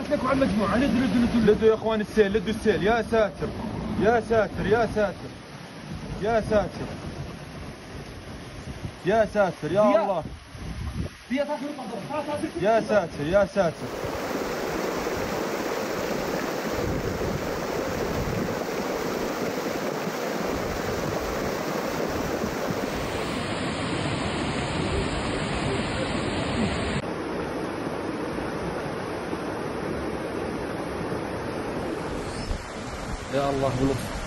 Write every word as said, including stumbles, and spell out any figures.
لك وعلى المجموعه. لدوا لدوا لدوا لدوا يا اخوان السيل، لدوا السيل. يا ساتر يا ساتر يا ساتر يا ساتر يا ساتر يا الله. يا ساتر يا ساتر. يا الله بلطف.